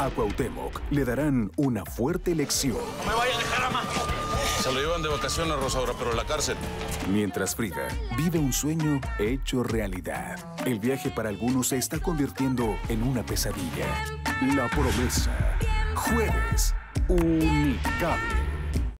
A Cuauhtémoc le darán una fuerte lección. ¡No me vaya a dejar, ama! Se lo llevan de vacaciones, Rosaura, pero en la cárcel. Mientras Frida vive un sueño hecho realidad. El viaje para algunos se está convirtiendo en una pesadilla. La promesa. Jueves. Unicable.